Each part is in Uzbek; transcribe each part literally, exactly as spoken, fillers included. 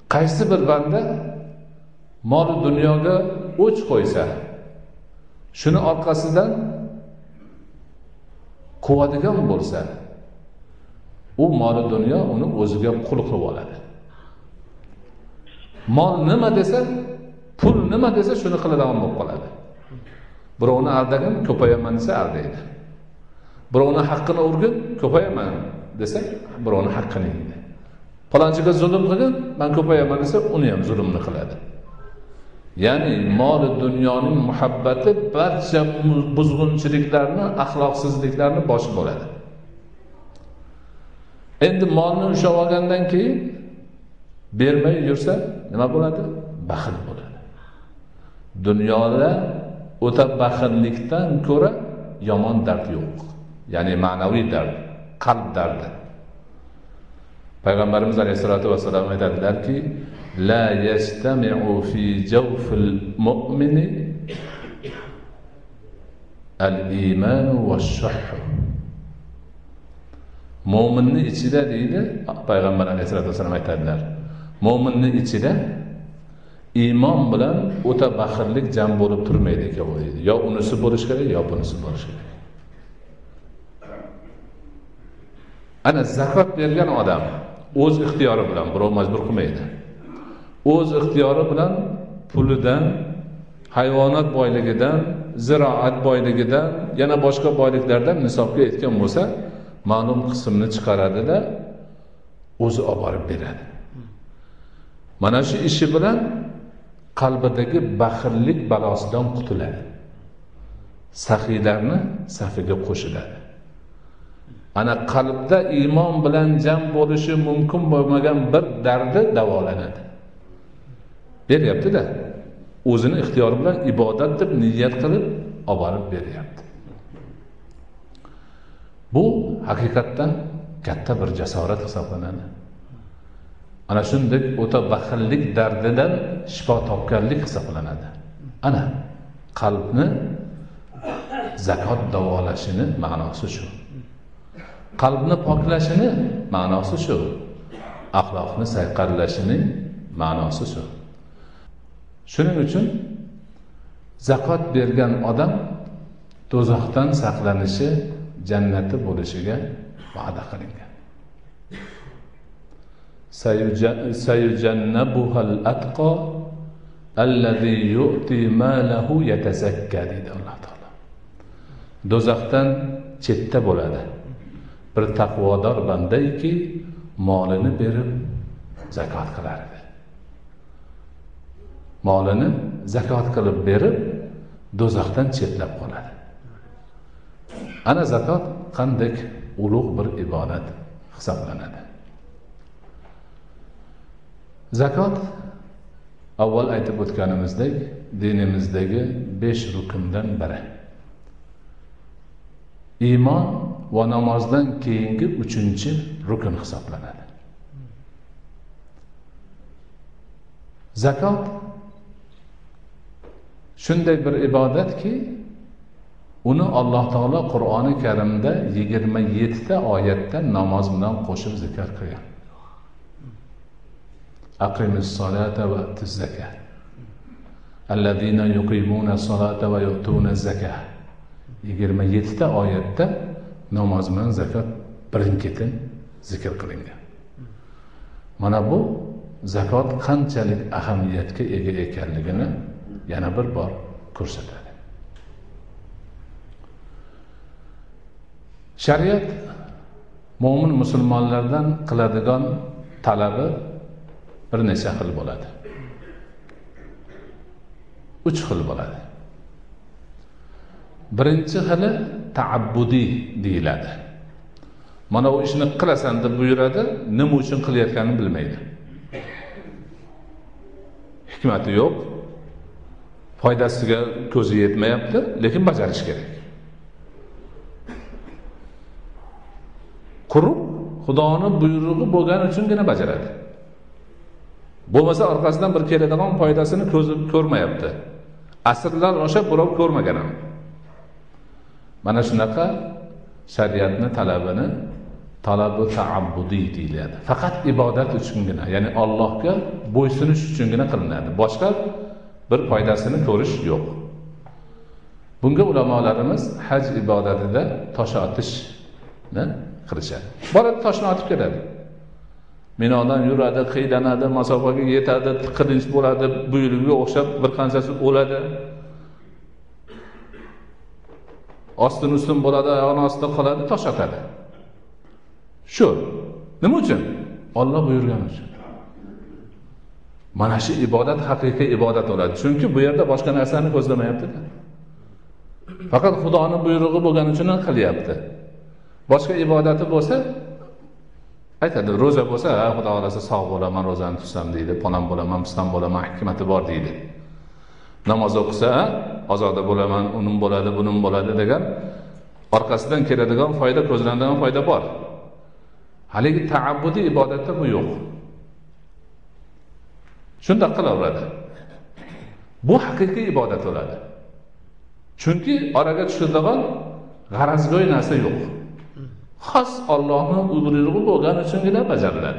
qaysi bir banda mol dunyoga o'ch qo'ysa, shuni orqasidan quvadigan bo'lsa, u mol dunyo uni o'ziga qul qilib oladi. Mol nima desa, pul nima desa shuni qiladigan bo'lib qoladi. Birovni aldagin, ko'payaman desa aldaydi. Birovni haqqini urgin, ko'payaman desa, birovni haqqini yeydi. Falonchiga zulm qilgin, men ko'payaman desa, uni ham zulmni qiladi. Ya'ni mol dunyoning muhabbati barcha buzg'unchiliklarni, axloqsizliklarni boshi bo'ladi. Endi molni ushlab olgandan keyin bermay yursa nima bo'ladi? Baxil bo'ladi. Dunyoda o'ta baxillikdan ko'ra yomon dard yo'q. Ya'ni ma'naviy dard, qalb dardi. Payg'ambarimiz alayhisolatu vasallam aytadilarki, la yastami'u fi jawfil mu'mini al-iman wash-shuh. Mo'minning ichida deydi Payg'ambar alayhisolatu vasallam aytadilar. Mo'minning ichida iymon bilan o'ta baxillik jam bo'lib turmaydi ekan deydi. Yo unisi bo'lish kerak, yo bunisi bo'lish kerak. Ana zakot bergan odam o'z ixtiyori bilan, birov majbur qilmaydi. O'z ixtiyori bilan pulidan, hayvonot boyligidan, ziroat boyligidan, yana boshqa boyliklardan nisobga yetgan bo'lsa, ma'lum qismni chiqaradi-da, o'zi olib borib beradi. Mana shu ishi bilan qalbidagi baxillik balosidan qutuladi. Saxiylarni safiga qo'shiladi. Ana qalbda iymon bilan jam bo'lishi mumkin bo'lmagan bir dardi davolanadi. Beryapti-da. O'zini ixtiyori bilan ibodat deb niyat qilib olib borib beryapti. Bu haqiqatdan katta bir jasorat hisoblanadi. Ana shunday o'ta baxillik dardidan shifo topganlik hisoblanadi. Ana qalbni zakot davolashini ma'nosi shu. Qalbni poklashini ma'nosi shu. Axloqni sayqarlashining ma'nosi shu. Shuning uchun zakot bergan odam do'zaxdan saqlanishi, jannati bo'lishiga va'da qilingan. Sayujannabuhal atqa allazi yu'ti malahu yatazakka deydi Alloh taolo. Do'zaxdan chetda bo'ladi bir taqvodor bandaki molini berib zakot qilar edi. Molini zakot qilib berib do'zaxdan chetlab qoladi. Ana zakot qanday ulug' bir ibodat hisoblanadi. Zakot avval aytib o'tganimizdek dinimizdagi besh rukundan biri. Iymon va namozdan keyingi uchinchi rukun hisoblanadi. Zakot shunday bir ibodatki, uni Alloh taolo Qur'oni Karimda yigirma yetti ta oyatda namoz bilan qo'shib zikr qilgan. Aqimis solata va atuz zakat. Allazina yuqimuna solata va yu'tuna zakat. yigirma yetti ta oyatda namoz bilan zakot birin-ketin zikr qilingan. Mana bu zakot qanchalik ahamiyatga ega ekanligini yana bir bor ko'rsatadi. Shariat mo'min musulmonlardan qiladigan talabi bir necha xil bo'ladi. uch xil bo'ladi. Birinchi xili ta'abbudiy deyiladi. Mana u ishni qilasan deb buyuradi, nima uchun qilayotganini bilmaydi. Hikmati yo'q, foydasiga ko'zi yetmayapti, lekin bajarish kerak. Quruq Xudoning buyrug'i bo'lgani uchungina bajaradi. Bo'lmasa orqasidan bir keladigan foydasini ko'zi ko'rmayapti. Asrlar osha birov ko'rmagan ham. Mana shunaqa shariatning talabini talabi ta'abbudiy deyiladi. Faqat ibodat uchungina, ya'ni Allohga bo'ysunish uchungina qilinadi. Boshqa bir foydasini ko'rish yo'q. Bunga ulamolarimiz haj ibodatida tosh otishni qilishadi. Boradi toshni otib keladi. Minodan yuradi, qiylanadi, masofaga yetadi, tiqilinch bo'ladi, buyruqqa o'xshab bir qanchasi o'ladi. Ostin ustin bo'ladi, oyog'ini ostida qoladi, tosh otadi. Shu. Nima uchun? Alloh buyurgani uchun. Mana shu ibodat haqiqiy ibodat bo'ladi. Chunki bu yerda boshqa narsani ko'zlamayapti-da. Faqat Xudoning buyrug'i bo'lgani uchun qilyapti. Boshqa ibodati bo'lsa, aytadi, roza bo'lsa, ha, Xudo xolasa sog' bo'laman, rozani tutsam deydi, ponam bo'laman, pistam bo'laman, hikmati bor deydi. Namoz o'qisa, ozoda bo'laman, unim bo'ladi, bunim bo'ladi degan orqasidan keladigan foyda, ko'zlanadigan foyda bor. Haligi ta'abbudi ibodatda bu yo'q. Shunda qilaveradi. Bu haqiqiy ibodat bo'ladi. Chunki oraga tushadigan g'arazgo'y narsa yo'q. Xos Allohning buyrug'i bo'lgani uchungina bajariladi.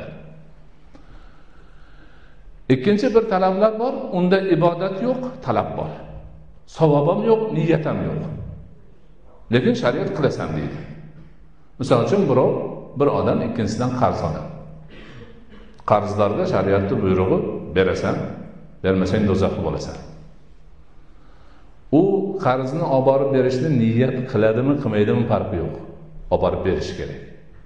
Ikkinchi bir talablar bor, unda ibodat yo'q, talab bor. Savob ham yo'q, niyat ham yo'q. Lekin shariat qilasan deydi. Misol uchun birov bir odam ikkinchisidan qarz oladi. Qarzlarga shariatning buyrug'i berasan, bermasang do'zaxga bo'lasan. U qarzni olib borib berishni niyat qiladimi, qilmaydimi farqi yo'q. Olib borib berish kerak.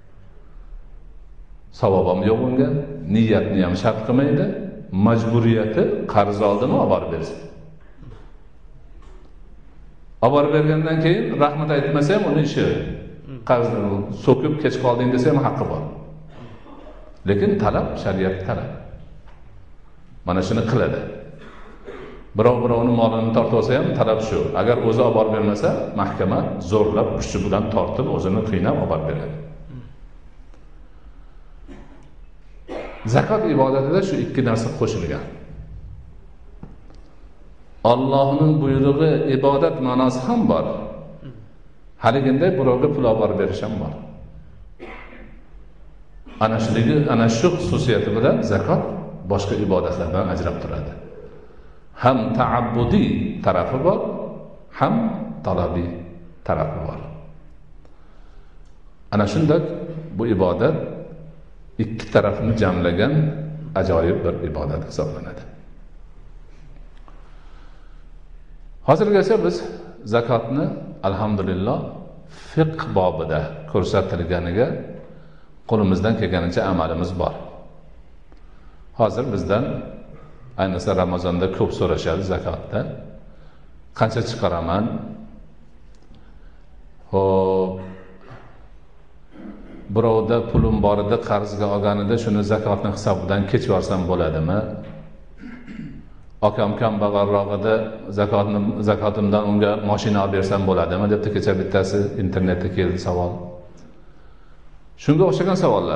Savob ham yo'q unga, niyatni ham shart qilmaydi, majburiyati qarz oldimi olib borib bersin. Olib borib bergandan keyin rahmat aytmasa ham uning ishi. Qarzni so'kib kech qolding desa ham haqqi bor. Lekin talab shariat talab. Mana shuni qiladi. Birov birovning molini tortib olsa ham talab shu. Agar o'zi olib borib bermasa, mahkama zo'rlab, kuchi bilan tortib, o'zini qiynab olib borib beradi. Zakot ibodatida shu ikki narsa qo'shilgan. Allohning buyrug'i ibodat ma'nosi ham bor. Haliginday birovga pul olib borib berish ham bor. Ana shuligi, ana shu xususiyati bilan zakot boshqa ibodatlardan ajrab turadi. Ham ta'abbudi tarafi bor, ham talabiy tarafi bor. Ana shunday bu ibodat ikki tarafni jamlagan ajoyib bir ibodat hisoblanadi. Hozirgacha biz zakotni alhamdulillah fiqh bobida ko'rsatilganiga qo'limizdan kelganicha amalimiz bor. Hozir bizdan ayniqsa Ramazonda ko'p so'rashadi zakotda. Qancha chiqaraman? Xo'p, birovda pulim bor edi, qarzga olganida shuni zakotni hisobidan kechib yuborsam bo'ladimi? Akam kambag'alrog'ida zakotni zakotimdan unga mashina olib bersam bo'ladimi debdi kecha bittasi internetda keldi savol. Shunga o'xshagan savollar.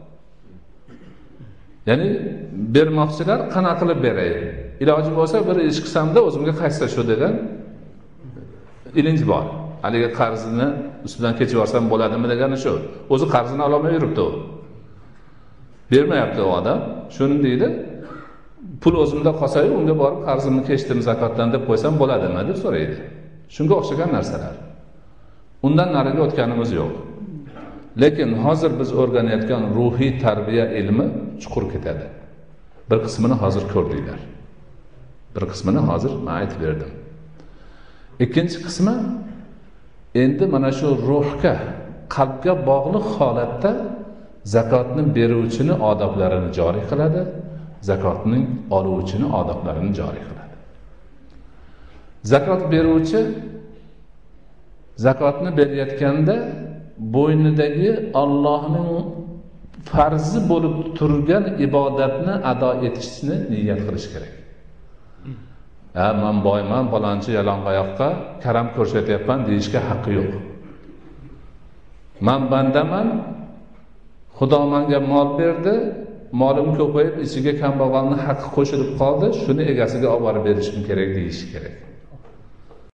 Ya'ni bermoqchilar qanaqa qilib beray? Iloji bo'lsa bir ish qilsamda o'zimga qaytsa shu degan ilinj bor. Haliga qarzini ustidan kechib yuborsam bo'ladimi degani shu. O'zi qarzini ololmay yuribdi u. Bermayapti u odam. Shuni deydi. Pul o'zimda qolsa-yu, unga borib qarzimni kechdim zakotdan deb qo'ysam bo'ladimi deb so'raydi. Shunga o'xshagan narsalar. Undan nariga o'tganimiz yo'q. Lekin hozir biz o'rganayotgan ruhiy tarbiya ilmi chuqur ketadi. Bir qismini hozir ko'rdinglar. Bir qismini hozir men aytib berdim. Ikkinchi qismi endi mana shu ruhga, qalbga bog'liq holatda zakotni beruvchini odoblarini joriy qiladi, zakotning oluvchini odoblarini joriy qiladi. Zakot beruvchi zakotni berayotganda bo'ynidagi Allohning farzi bo'lib turgan ibodatni ado etishni niyat qilish kerak. Ha, men boyman, falonchi yalang'oyoqqa karam ko'rsatyapman deyishga haqqi yo'q. Men bandaman, Xudo menga mol berdi, molim ko'payib, ichiga kambag'alning haqqi qo'shilib qoldi, shuni egasiga olib borib berishim kerak deyish kerak.